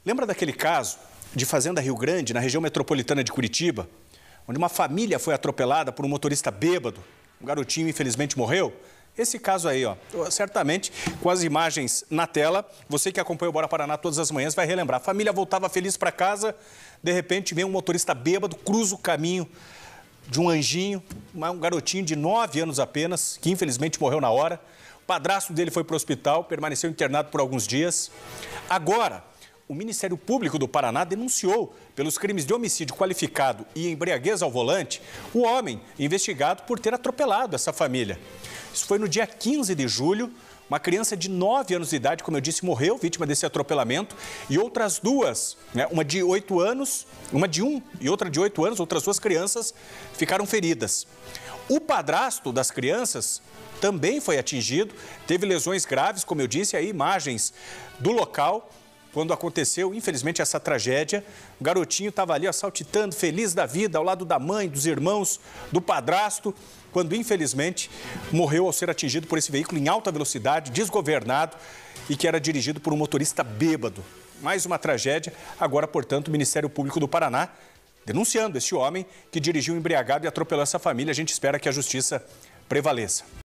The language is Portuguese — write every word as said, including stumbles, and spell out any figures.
Lembra daquele caso de Fazenda Rio Grande, na região metropolitana de Curitiba, onde uma família foi atropelada por um motorista bêbado? Um garotinho, infelizmente, morreu? Esse caso aí, ó, certamente, com as imagens na tela, você que acompanha o Bora Paraná todas as manhãs vai relembrar. A família voltava feliz para casa, de repente vem um motorista bêbado, cruza o caminho de um anjinho, um garotinho de nove anos apenas, que infelizmente morreu na hora. O padrasto dele foi para o hospital, permaneceu internado por alguns dias. Agora, o Ministério Público do Paraná denunciou, pelos crimes de homicídio qualificado e embriaguez ao volante, o homem investigado por ter atropelado essa família. Isso foi no dia quinze de julho. Uma criança de nove anos de idade, como eu disse, morreu vítima desse atropelamento, e outras duas, né, uma de oito anos, uma de um e outra de oito anos, outras duas crianças ficaram feridas. O padrasto das crianças também foi atingido, teve lesões graves, como eu disse, aí imagens do local quando aconteceu, infelizmente, essa tragédia. O garotinho estava ali, ó, saltitando, feliz da vida, ao lado da mãe, dos irmãos, do padrasto, quando, infelizmente, morreu ao ser atingido por esse veículo em alta velocidade, desgovernado e que era dirigido por um motorista bêbado. Mais uma tragédia. Agora, portanto, o Ministério Público do Paraná denunciando este homem que dirigiu embriagado e atropelou essa família. A gente espera que a justiça prevaleça.